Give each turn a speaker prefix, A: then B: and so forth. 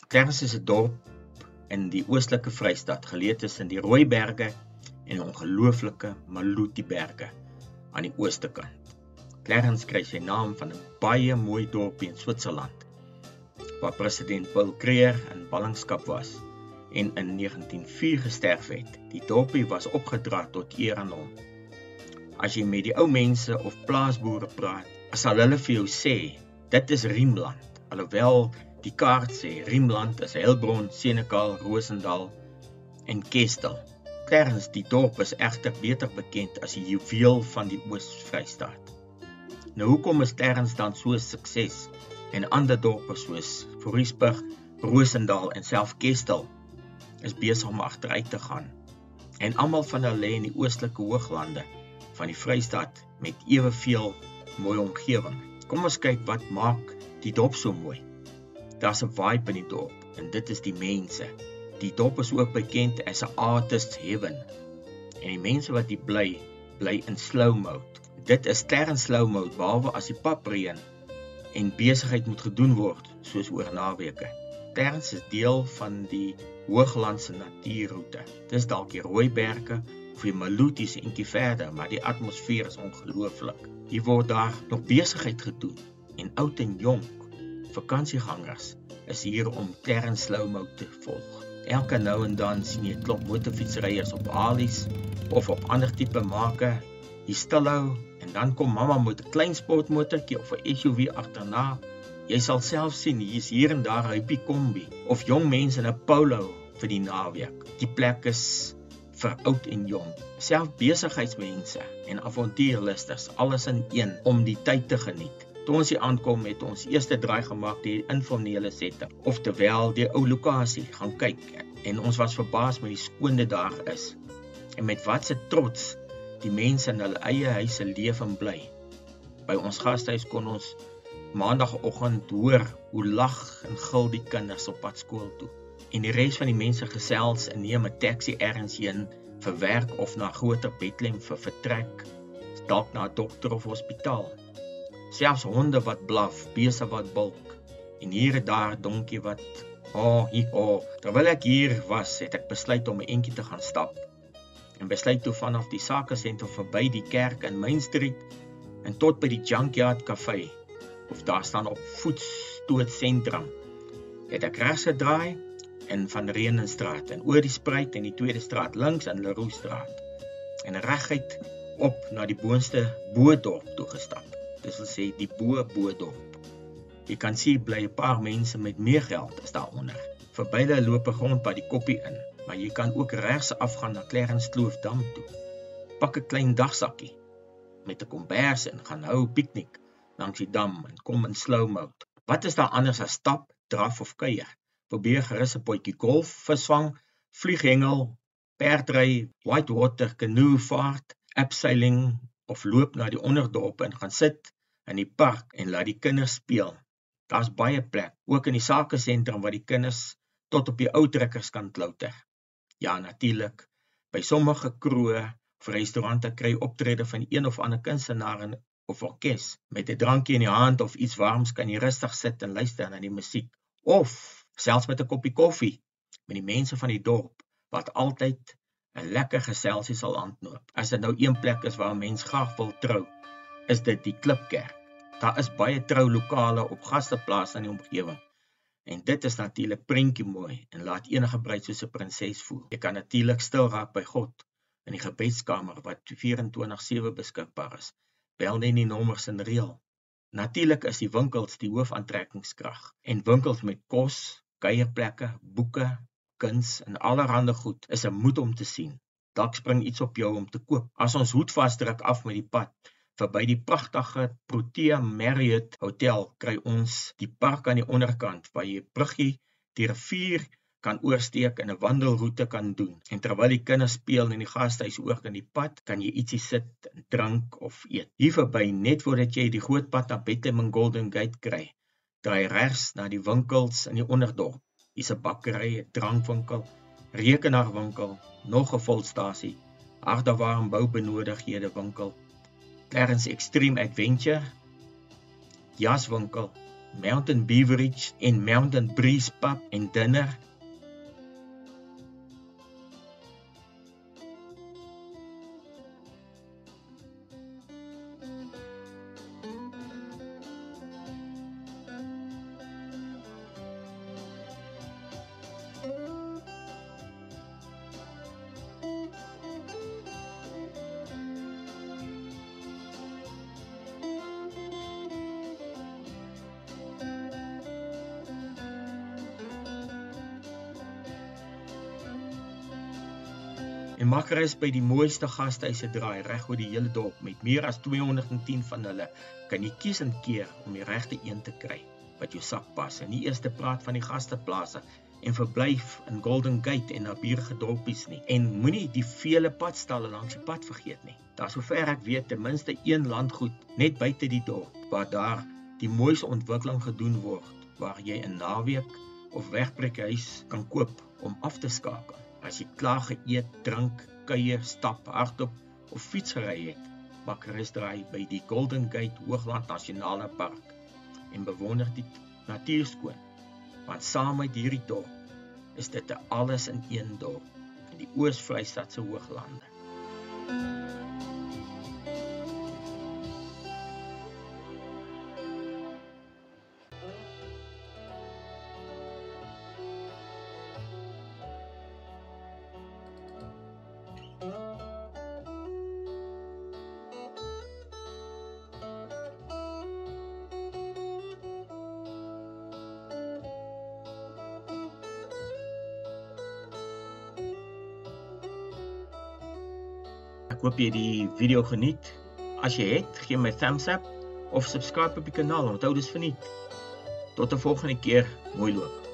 A: Clarens is 'n dorp in die oostelike Vrystaat, geleë tussen die rooiberge en die ongelooflike maluti berge aan die ooste kant. Clarens kry sy naam van 'n baie mooi dorpie in Switserland, waar president Paul in ballingskap was en in 1904 gesterf het. Die dorpie was opgedra tot eer aan hom. As jy met die ou mense of plaasboere praat, sal hulle vir jou sê, dit is Riemland, alhoewel die kaart sê, Riemland is Heilbron, Senekal, Roosendaal en Kestel. Clarens, die dorp, is egter beter bekend as die juweel van die Oos-Vrystaat. Nou, hoekom is Clarens dan so 'n sukses en ander dorpe soos Vrystaat, Roosendaal en self Kestel is besig om agteruit te gaan? En almal van hulle lê in die oostelike hooglande van die Vrystaat met eweveel mooi omgewing. Kom ons kyk wat maak die dorp so mooi. Daar's 'n vibe in die dorp en dit is die mense. Die dorp is ook bekend as 'n artist's heaven. En die mense wat hier bly in slowmode. Dit is Clarens slowmode, behalwe as die pap reën en besigheid moet gedoen word, soos oor naweke. Clarens is deel van die hooglandse natuurroete. Dis dalk die rooiberge of die maluties en verder, maar die atmosfeer is ongelooflik. Hier word daar nog besigheid gedoen en oud en jonk. Vakansiegangers is hier om Clarens slowmode te volg. Elke nou en dan sien jy 'n klomp motorfietsryers op alies of op ander tipe make hier stilhou en dan kom mamma met 'n klein sportmotortjie of 'n SUV agterna. Jy sal self sien hier is hier en daar 'n hippie kombi of jong mense in 'n polo vir die naweek. Die plek is vir oud en jong. Self besigheidsmense en avontuurlusters, alles in een om die tyd te geniet. Toe ons hier aankom het ons eerste draai gemaak die informele setting, oftewel die ou lokasie gaan kyk en ons was verbaas met die skoon dit daar is en met wat se trots die mense in hulle eie huise leef en bly. By ons gastehuis kon ons maandagoggend hoor hoe lag en gil die kinders op pad skool toe en die res van die mense gesels en neem 'n taxi ergens heen vir werk of na groter Bethlehem vir vertrek, dalk na 'n dokter of hospitaal. Selfs honde wat blaf, bese wat bulk, en hier en daar donkie wat, terwyl ek hier was, het ek besluit om 'n entjie te gaan stap, en besluit toe vanaf die sakesentrum verby die kerk in Main Street, en tot by die Junkyard Café, of daar staan op voetstoot sentrum, het ek regs gedraai, en van Renenstraat, en oor die Spruit en die tweede straat links in Leroestraat, en reguit op na die boonste Boedorp toegestap. Dis wil sê die Boedorp. Jy kan sien bly 'n paar mense met meer geld as daaronder. Verby hulle loop 'n grondpad die koppie in, maar jy kan ook regs afgaan na Clarens Kloofdam toe. Pak 'n klein dagsakkie met 'n kombers en gaan hou piknik langs die dam en kom in slowmode. Wat is daar anders as stap, draf of kuier? Probeer gerus 'n potjie golf, visvang, vlieghengel, perdry, whitewater, canoe vaart, abseiling of loop na die onderdorp en gaan sit in die park en laat die kinders speel. Daar's baie plek, ook in die sakesentrum waar die kinders tot op die ou trekkers kan klouter. Ja, natuurlik, by sommige kroë of restaurante kry optrede van een of ander kunstenaar of orkes. Met 'n drankie in die hand of iets warms kan jy rustig sit en luister na die musiek. Of selfs met 'n koppie koffie met die mense van die dorp wat altyd 'n lekker geselsie sal aanknoop. As dit nou een plek is waar 'n mens graag wil trou, is dit die Klipkerk. Daar is baie troulokale op gasteplase in die omgewing. En dit is natuurlik prentjie mooi en laat enige bruid soos 'n prinses voel. Jy kan natuurlik stil raak by God in die gebedskamer wat 24/7 beskikbaar is. Bel net die nommers en reël. Natuurlik is die winkels die hoofaantrekkingskrag. En winkels met kos, kuierplekke, boeke, kuns en allerhande goed is 'n moed om te sien. Dalk spring iets op jou om te koop. As ons hoed vasdruk af met die pad, verby die pragtige Protea Marriott Hotel, kry ons die park aan die onderkant, waar jy bruggie die rivier kan oorsteek en 'n wandelroete kan doen. En terwyl die kinders speel in die gastehuis ook in die pad, kan jy ietsie sit, drink of eet. Hier verby, net voordat jy die groot pad na Bethlehem en Golden Gate kry, draai regs na die winkels in die onderdorp. Hier's 'n bakkery, 'n drankwinkel, rekenaarwinkel, nog 'n volstasie, hardeware en boubenodigdhede winkel, Clarens Extreme Adventure, jaswinkel, mountain beverage en mountain breeze pub en dinner. En Makkeris by die mooiste gastehuise draai reg oor die hele dorp met meer as 210 van hulle. Kan jy kies en keer om die regte een te kry wat jou sak pas. En nie eers te praat van die gasteplase en verblyf in Golden Gate en naburige dorpies nie. En moenie die vele padstalle langs die pad vergeet nie. Daar sover ek weet ten minste een landgoed net buite die dorp waar daar die mooiste ontwikkeling gedoen word, waar jy 'n naweek of wegbreekhuis kan koop om af te skakel. As jy klaar geëet, drink, kuier, stap, hardop of fiets gery het, Makkeris draai by die Golden Gate Hoogland Nasionale Park en bewonder die natuur skoon. Want saam met hierdie dorp is dit 'n alles in een dorp in die Oos-Vrystaatse Hooglande. Ek hoop jy die video geniet. As jy het, gee my thumbs up of subscribe op die kanaal. Onthou dis verniet. Tot 'n volgende keer, mooi loop.